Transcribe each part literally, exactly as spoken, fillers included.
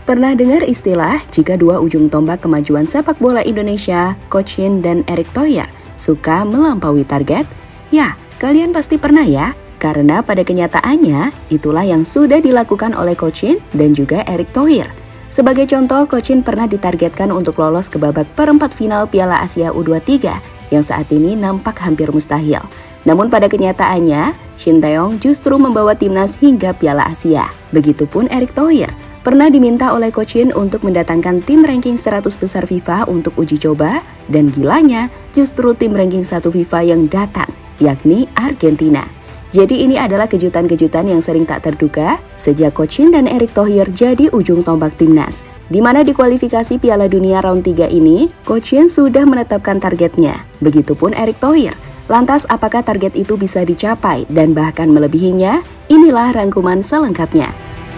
Pernah dengar istilah jika dua ujung tombak kemajuan sepak bola Indonesia, Coach Shin dan Erick Thohir, suka melampaui target? Ya, kalian pasti pernah ya, karena pada kenyataannya itulah yang sudah dilakukan oleh Coach Shin dan juga Erick Thohir. Sebagai contoh, Coach Shin pernah ditargetkan untuk lolos ke babak perempat final Piala Asia U dua puluh tiga yang saat ini nampak hampir mustahil. Namun pada kenyataannya, Shin Tae-yong justru membawa timnas hingga Piala Asia. Begitupun Erick Thohir, pernah diminta oleh Coach Shin untuk mendatangkan tim ranking seratus besar FIFA untuk uji coba, dan gilanya justru tim ranking satu FIFA yang datang, yakni Argentina. Jadi ini adalah kejutan-kejutan yang sering tak terduga sejak Coach Shin dan Erick Thohir jadi ujung tombak timnas. Di mana di kualifikasi Piala Dunia round tiga ini, Coach Shin sudah menetapkan targetnya. Begitupun Erick Thohir. Lantas apakah target itu bisa dicapai dan bahkan melebihinya? Inilah rangkuman selengkapnya.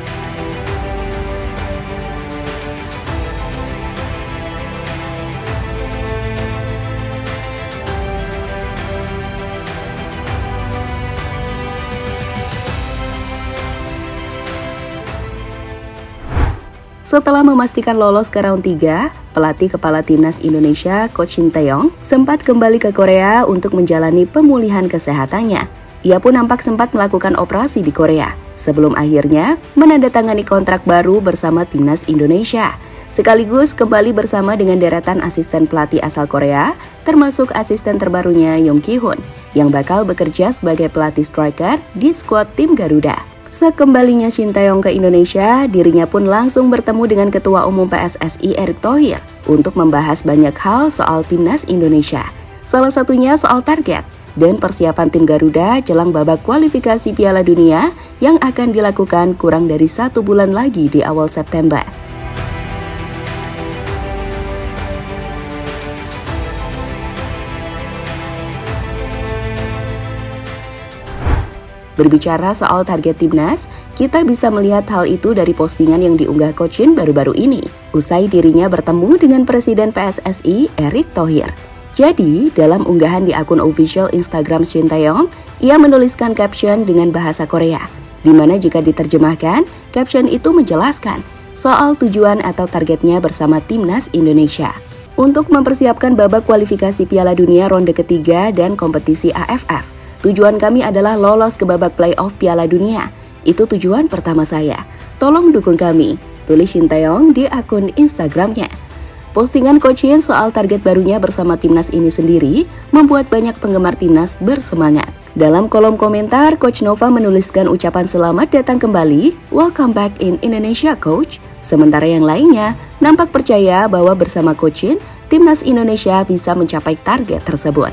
Setelah memastikan lolos ke round tiga, pelatih kepala timnas Indonesia Coach Shin Tae-yong sempat kembali ke Korea untuk menjalani pemulihan kesehatannya. Ia pun nampak sempat melakukan operasi di Korea, sebelum akhirnya menandatangani kontrak baru bersama timnas Indonesia. Sekaligus kembali bersama dengan deretan asisten pelatih asal Korea, termasuk asisten terbarunya Yong Ki-hoon, yang bakal bekerja sebagai pelatih striker di skuad tim Garuda. Sekembalinya Shin Tae-yong ke Indonesia, dirinya pun langsung bertemu dengan Ketua Umum P S S I Erick Thohir untuk membahas banyak hal soal timnas Indonesia. Salah satunya soal target dan persiapan tim Garuda jelang babak kualifikasi Piala Dunia yang akan dilakukan kurang dari satu bulan lagi di awal September. Berbicara soal target timnas, kita bisa melihat hal itu dari postingan yang diunggah Coach Shin baru-baru ini, usai dirinya bertemu dengan Presiden P S S I Erick Thohir. Jadi, dalam unggahan di akun official Instagram Shin Tae-yong, ia menuliskan caption dengan bahasa Korea, di mana jika diterjemahkan, caption itu menjelaskan soal tujuan atau targetnya bersama timnas Indonesia untuk mempersiapkan babak kualifikasi Piala Dunia ronde ketiga dan kompetisi A F F. Tujuan kami adalah lolos ke babak playoff Piala Dunia. Itu tujuan pertama saya. Tolong dukung kami, tulis Shin Tae-yong di akun Instagramnya. Postingan Coach Shin soal target barunya bersama timnas ini sendiri membuat banyak penggemar timnas bersemangat. Dalam kolom komentar, Coach Nova menuliskan ucapan selamat datang kembali, "Welcome back in Indonesia, Coach." Sementara yang lainnya nampak percaya bahwa bersama Coach Shin, timnas Indonesia bisa mencapai target tersebut.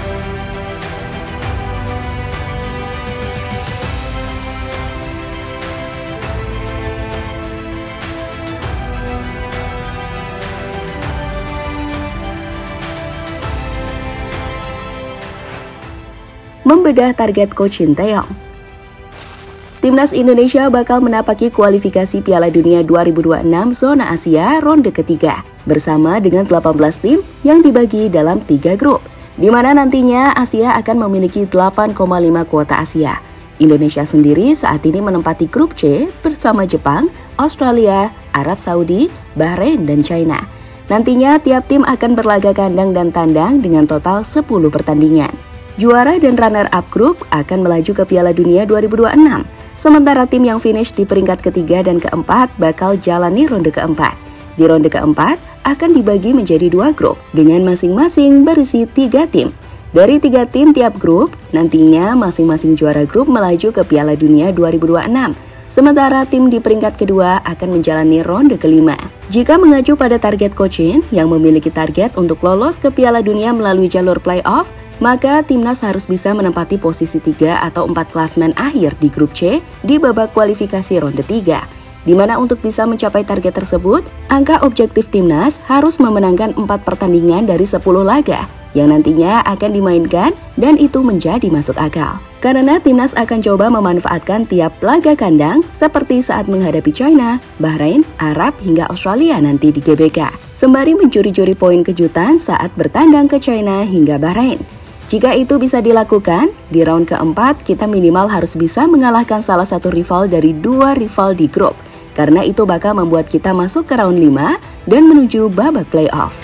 Membedah target Coach Shin Tae-yong. Timnas Indonesia bakal menapaki kualifikasi Piala Dunia dua ribu dua puluh enam zona Asia ronde ketiga bersama dengan delapan belas tim yang dibagi dalam tiga grup, di mana nantinya Asia akan memiliki delapan koma lima kuota Asia. Indonesia sendiri saat ini menempati grup C bersama Jepang, Australia, Arab Saudi, Bahrain, dan China. Nantinya tiap tim akan berlaga kandang dan tandang dengan total sepuluh pertandingan. Juara dan runner-up grup akan melaju ke Piala Dunia dua ribu dua puluh enam, sementara tim yang finish di peringkat ketiga dan keempat bakal jalani ronde keempat. Di ronde keempat akan dibagi menjadi dua grup dengan masing-masing berisi tiga tim. Dari tiga tim tiap grup, nantinya masing-masing juara grup melaju ke Piala Dunia dua ribu dua puluh enam, sementara tim di peringkat kedua akan menjalani ronde kelima. Jika mengacu pada target Coach Shin yang memiliki target untuk lolos ke Piala Dunia melalui jalur playoff, maka timnas harus bisa menempati posisi tiga atau empat klasmen akhir di grup C di babak kualifikasi ronde tiga. Di mana untuk bisa mencapai target tersebut, angka objektif timnas harus memenangkan empat pertandingan dari sepuluh laga yang nantinya akan dimainkan, dan itu menjadi masuk akal. Karena timnas akan coba memanfaatkan tiap laga kandang seperti saat menghadapi China, Bahrain, Arab, hingga Australia nanti di G B K, sembari mencuri-curi poin kejutan saat bertandang ke China hingga Bahrain. Jika itu bisa dilakukan, di round keempat kita minimal harus bisa mengalahkan salah satu rival dari dua rival di grup, karena itu bakal membuat kita masuk ke round lima dan menuju babak playoff.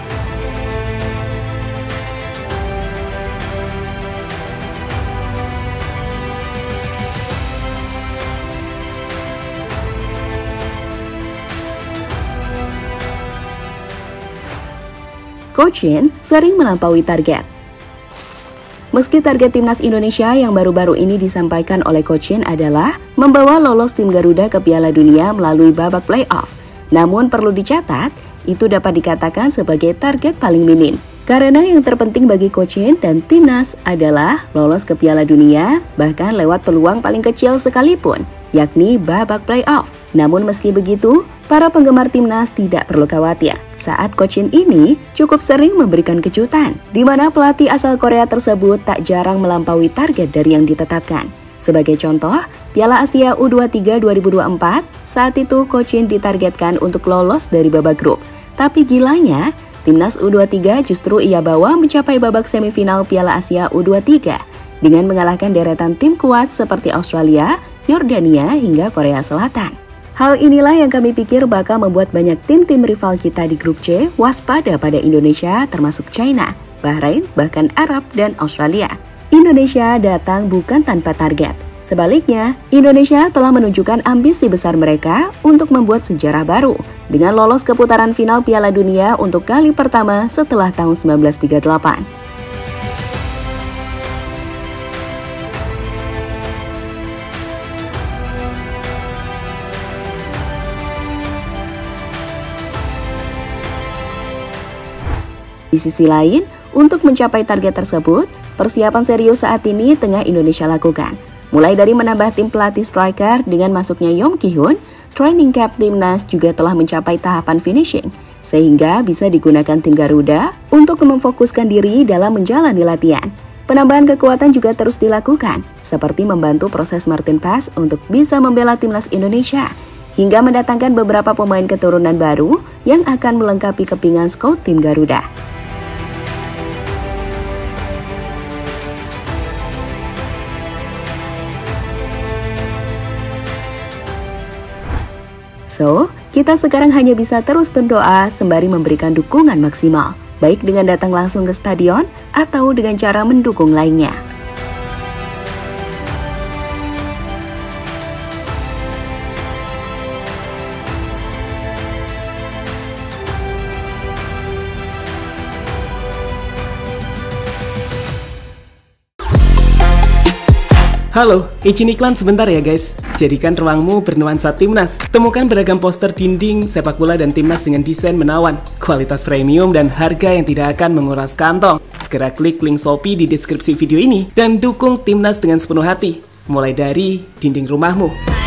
Coach Shin sering melampaui target. Meski target timnas Indonesia yang baru-baru ini disampaikan oleh Coach Shin adalah membawa lolos tim Garuda ke Piala Dunia melalui babak playoff, namun perlu dicatat, itu dapat dikatakan sebagai target paling minim. Karena yang terpenting bagi Coach Shin dan timnas adalah lolos ke Piala Dunia, bahkan lewat peluang paling kecil sekalipun, yakni babak playoff. Namun meski begitu, para penggemar timnas tidak perlu khawatir. Saat Coach Shin ini cukup sering memberikan kejutan, di mana pelatih asal Korea tersebut tak jarang melampaui target dari yang ditetapkan. Sebagai contoh, Piala Asia U dua puluh tiga dua ribu dua puluh empat, saat itu Coach Shin ditargetkan untuk lolos dari babak grup. Tapi gilanya, timnas U dua puluh tiga justru ia bawa mencapai babak semifinal Piala Asia U dua puluh tiga dengan mengalahkan deretan tim kuat seperti Australia, Yordania, hingga Korea Selatan. Hal inilah yang kami pikir bakal membuat banyak tim-tim rival kita di grup C waspada pada Indonesia termasuk China, Bahrain, bahkan Arab dan Australia. Indonesia datang bukan tanpa target. Sebaliknya, Indonesia telah menunjukkan ambisi besar mereka untuk membuat sejarah baru dengan lolos ke putaran final Piala Dunia untuk kali pertama setelah tahun seribu sembilan ratus tiga puluh delapan. Di sisi lain, untuk mencapai target tersebut, persiapan serius saat ini tengah Indonesia lakukan. Mulai dari menambah tim pelatih striker dengan masuknya Yong Ki-hun, training camp timnas juga telah mencapai tahapan finishing, sehingga bisa digunakan tim Garuda untuk memfokuskan diri dalam menjalani latihan. Penambahan kekuatan juga terus dilakukan, seperti membantu proses Martin Paes untuk bisa membela timnas Indonesia, hingga mendatangkan beberapa pemain keturunan baru yang akan melengkapi kepingan scout tim Garuda. So, kita sekarang hanya bisa terus berdoa sembari memberikan dukungan maksimal, baik dengan datang langsung ke stadion atau dengan cara mendukung lainnya. Halo, izin iklan sebentar ya guys. Jadikan ruangmu bernuansa timnas. Temukan beragam poster dinding, sepak bola dan timnas dengan desain menawan, kualitas premium dan harga yang tidak akan menguras kantong. Segera klik link Shopee di deskripsi video ini dan dukung timnas dengan sepenuh hati. Mulai dari dinding rumahmu.